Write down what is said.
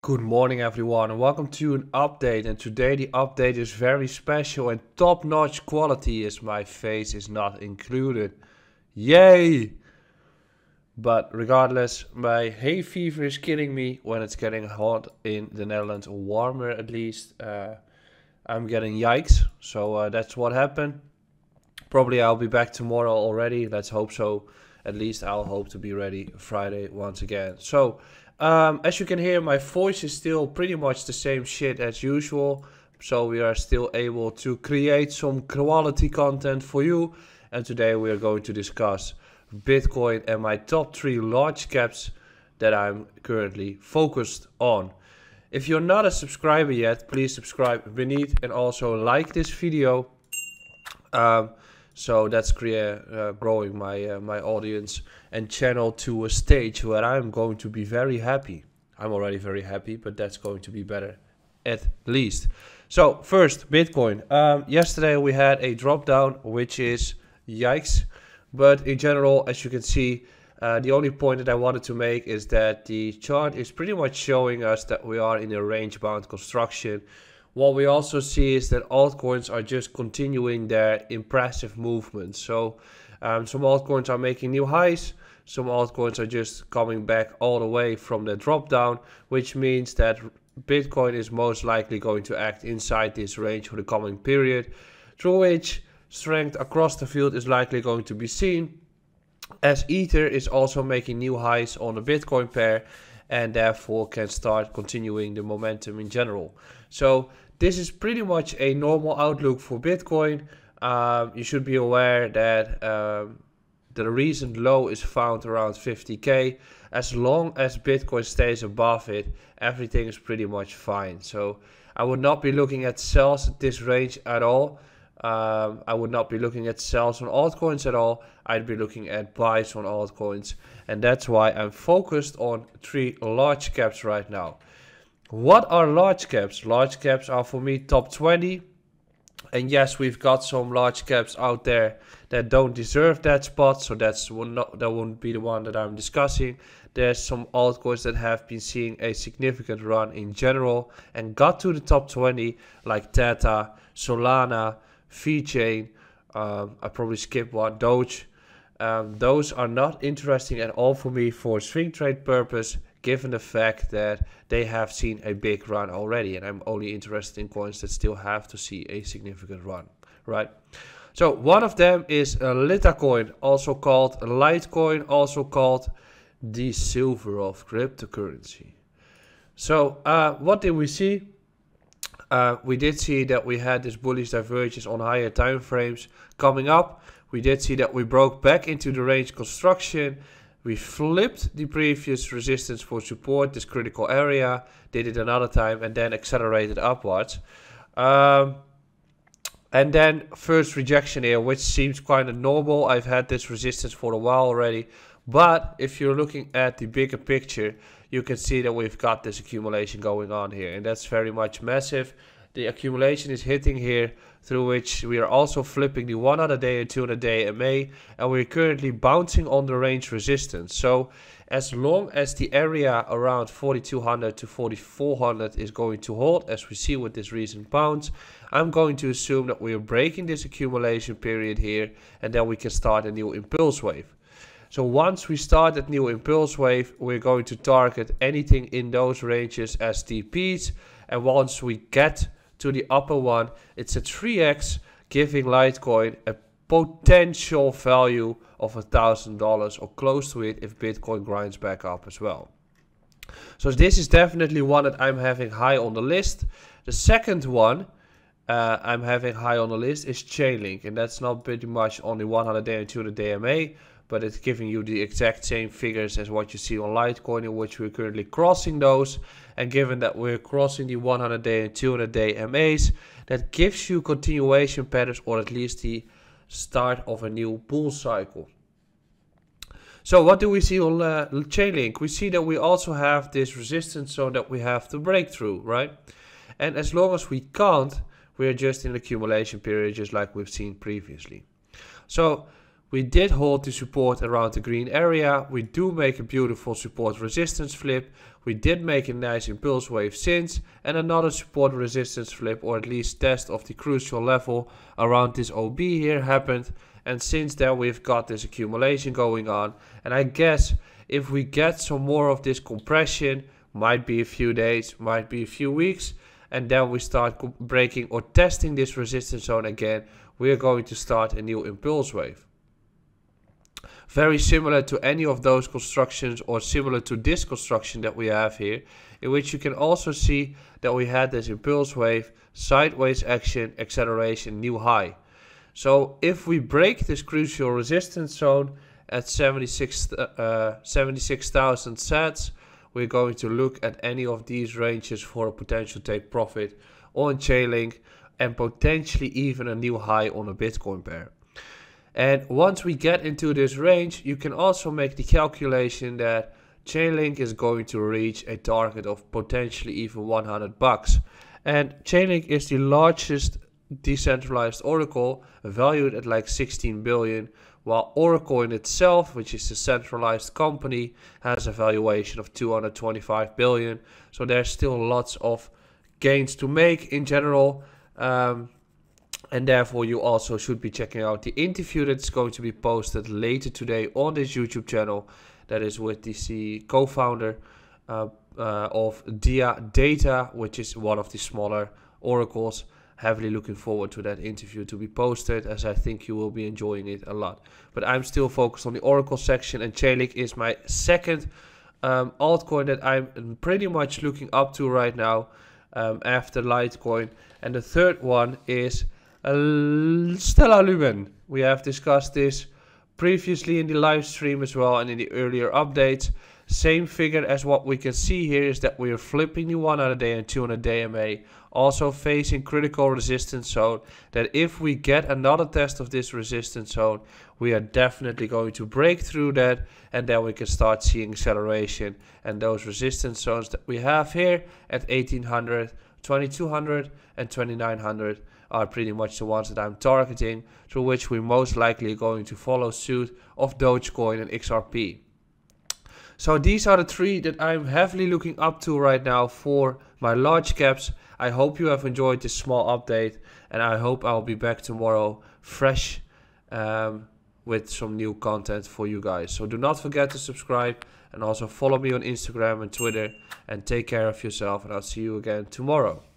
Good morning everyone and welcome to an update, and today the update is very special and top-notch quality as my face is not included. Yay! But regardless, my hay fever is killing me when it's getting hot in the Netherlands, or warmer at least. I'm getting yikes, so that's what happened. Probably I'll be back tomorrow already, let's hope so. At least I'll hope to be ready Friday once again. So, as you can hear, my voice is still pretty much the same shit as usual. So we are still able to create some quality content for you. And today we are going to discuss Bitcoin and my top 3 large caps that I'm currently focused on. If you're not a subscriber yet, please subscribe beneath and also like this video. So that's growing my audience and channel to a stage where I'm going to be very happy. I'm already very happy, but that's going to be better at least. So first, Bitcoin. Yesterday we had a drop down, which is yikes. But in general, as you can see, the only point that I wanted to make is that the chart is pretty much showing us that we are in a range-bound construction. What we also see is that altcoins are just continuing their impressive movement. So some altcoins are making new highs, some altcoins are just coming back all the way from the drop down, which means that Bitcoin is most likely going to act inside this range for the coming period, through which strength across the field is likely going to be seen, as Ether is also making new highs on the Bitcoin pair and therefore can start continuing the momentum in general. So this is pretty much a normal outlook for Bitcoin. You should be aware that the recent low is found around 50k. As long as Bitcoin stays above it, everything is pretty much fine. So I would not be looking at sells at this range at all. I would not be looking at sells on altcoins at all. I'd be looking at buys on altcoins, and that's why I'm focused on 3 large caps right now. What are large caps? Large caps are for me top 20, and yes, we've got some large caps out there that don't deserve that spot, so that wouldn't be the one that I'm discussing. There's some altcoins that have been seeing a significant run in general and got to the top 20, like Theta, Solana, VeChain. I probably skipped one, Doge. Those are not interesting at all for me for swing trade purpose, given the fact that they have seen a big run already, and I'm only interested in coins that still have to see a significant run, right? So one of them is Litecoin, also called Litecoin, also called the silver of cryptocurrency. So what did we see? We did see that we had this bullish divergence on higher time frames coming up. We did see that we broke back into the range construction. We flipped the previous resistance for support, this critical area, did it another time, and then accelerated upwards. And then first rejection here, which seems kind of normal. I've had this resistance for a while already. But if you're looking at the bigger picture, you can see that we've got this accumulation going on here, and that's very much massive. The accumulation is hitting here, through which we are also flipping the 100-day and 200-day MA, and we're currently bouncing on the range resistance. So as long as the area around 4200 to 4400 is going to hold, as we see with this recent bounce, I'm going to assume that we are breaking this accumulation period here, and then we can start a new impulse wave. So once we start that new impulse wave, we're going to target anything in those ranges as TPs. And once we get to the upper one, it's a 3x, giving Litecoin a potential value of $1,000 or close to it if Bitcoin grinds back up as well. So this is definitely one that I'm having high on the list. The second one I'm having high on the list is Chainlink, and that's not pretty much on the 100-day and 200-day MA, but it's giving you the exact same figures as what you see on Litecoin, in which we're currently crossing those. And given that we're crossing the 100-day and 200-day MAs, that gives you continuation patterns, or at least the start of a new bull cycle. So what do we see on Chainlink? We see that we also have this resistance zone that we have to break through, right? And as long as we can't, we're just in an accumulation period, just like we've seen previously. So We did hold the support around the green area. We do make a beautiful support resistance flip. We did make a nice impulse wave since, and another support resistance flip, or at least test of the crucial level around this OB here happened. And since then we've got this accumulation going on. And I guess if we get some more of this compression, might be a few days, might be a few weeks, and then we start breaking or testing this resistance zone again, we are going to start a new impulse wave. Very similar to any of those constructions, or similar to this construction that we have here, in which you can also see that we had this impulse wave, sideways action, acceleration, new high. So if we break this crucial resistance zone at 76,000 sats, we're going to look at any of these ranges for a potential take profit on Chainlink, and potentially even a new high on a Bitcoin pair. And once we get into this range, you can also make the calculation that Chainlink is going to reach a target of potentially even $100. And Chainlink is the largest decentralized oracle, valued at like 16 billion, while Oracle in itself, which is a centralized company, has a valuation of 225 billion. So there's still lots of gains to make in general. And therefore you also should be checking out the interview that's going to be posted later today on this YouTube channel. That is with the co-founder of Dia Data, which is one of the smaller oracles. Heavily looking forward to that interview to be posted, as I think you will be enjoying it a lot. But I'm still focused on the Oracle section, and Chainlink is my second altcoin that I'm pretty much looking up to right now, after Litecoin. And the third one is Stellar Lumen. We have discussed this previously in the live stream as well, and in the earlier updates. Same figure as what we can see here is that we are flipping the 100 day and 200 day MA, also facing critical resistance zone, that if we get another test of this resistance zone, we are definitely going to break through that, and then we can start seeing acceleration. And those resistance zones that we have here at 1800, 2200 and 2900 are pretty much the ones that I'm targeting, through which we're most likely going to follow suit of Dogecoin and XRP. So these are the three that I'm heavily looking up to right now for my large caps. I hope you have enjoyed this small update, and I hope I'll be back tomorrow fresh with some new content for you guys. So do not forget to subscribe, and also follow me on Instagram and Twitter, and take care of yourself, and I'll see you again tomorrow.